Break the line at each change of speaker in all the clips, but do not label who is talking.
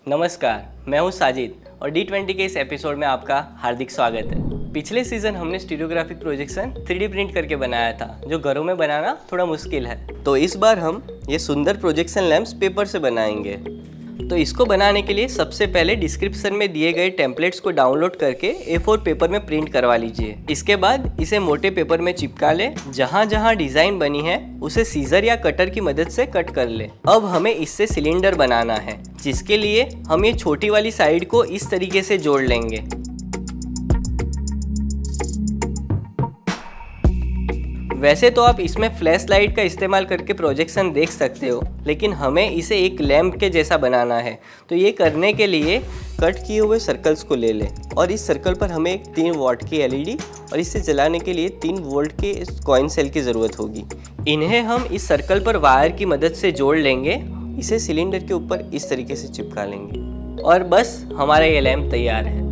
नमस्कार, मैं हूं साजिद और D20 के इस एपिसोड में आपका हार्दिक स्वागत है। पिछले सीजन हमने स्टीरियोग्राफिक प्रोजेक्शन 3D प्रिंट करके बनाया था, जो घरों में बनाना थोड़ा मुश्किल है। तो इस बार हम ये सुंदर प्रोजेक्शन लैंप्स पेपर से बनाएंगे। तो इसको बनाने के लिए सबसे पहले डिस्क्रिप्शन में दिए गए टेम्पलेट्स को डाउनलोड करके A4 पेपर में प्रिंट करवा लीजिए। इसके बाद इसे मोटे पेपर में चिपका ले। जहाँ जहाँ डिज़ाइन बनी है उसे सीजर या कटर की मदद से कट कर ले। अब हमें इससे सिलेंडर बनाना है, जिसके लिए हम ये छोटी वाली साइड को इस तरीके से जोड़ लेंगे। वैसे तो आप इसमें फ्लैश लाइट का इस्तेमाल करके प्रोजेक्शन देख सकते हो, लेकिन हमें इसे एक लैंप के जैसा बनाना है। तो ये करने के लिए कट किए हुए सर्कल्स को ले लें और इस सर्कल पर हमें एक 3 वॉट की LED और इसे जलाने के लिए 3 वोल्ट के कॉइन सेल की ज़रूरत होगी। इन्हें हम इस सर्कल पर वायर की मदद से जोड़ लेंगे। इसे सिलेंडर के ऊपर इस तरीके से चिपका लेंगे और बस हमारा ये लैंप तैयार है।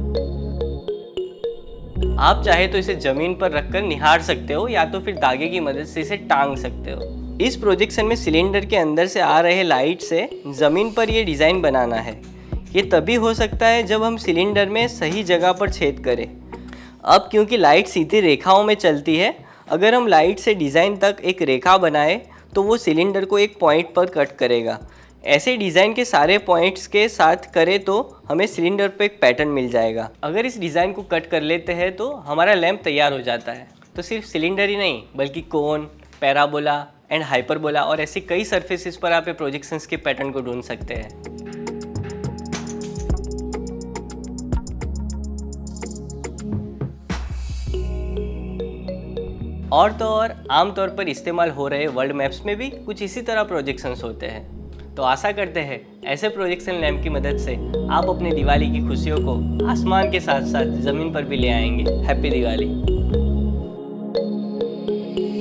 आप चाहे तो इसे जमीन पर रखकर निहार सकते हो या तो फिर धागे की मदद से इसे टांग सकते हो। इस प्रोजेक्शन में सिलेंडर के अंदर से आ रहे लाइट से ज़मीन पर ये डिज़ाइन बनाना है। ये तभी हो सकता है जब हम सिलेंडर में सही जगह पर छेद करें। अब क्योंकि लाइट सीधी रेखाओं में चलती है, अगर हम लाइट से डिज़ाइन तक एक रेखा बनाए तो वो सिलेंडर को एक पॉइंट पर कट करेगा। ऐसे डिज़ाइन के सारे पॉइंट्स के साथ करें तो हमें सिलेंडर पे एक पैटर्न मिल जाएगा। अगर इस डिज़ाइन को कट कर लेते हैं तो हमारा लैंप तैयार हो जाता है। तो सिर्फ सिलेंडर ही नहीं, बल्कि कोन, पैराबोला एंड हाइपरबोला और ऐसे कई सरफेसेस पर आप प्रोजेक्शंस के पैटर्न को ढूंढ सकते हैं। और तो और आमतौर पर इस्तेमाल हो रहे वर्ल्ड मैप्स में भी कुछ इसी तरह प्रोजेक्शंस होते हैं। तो आशा करते हैं ऐसे प्रोजेक्शन लैंप की मदद से आप अपनी दिवाली की खुशियों को आसमान के साथ साथ ज़मीन पर भी ले आएंगे। हैप्पी दिवाली।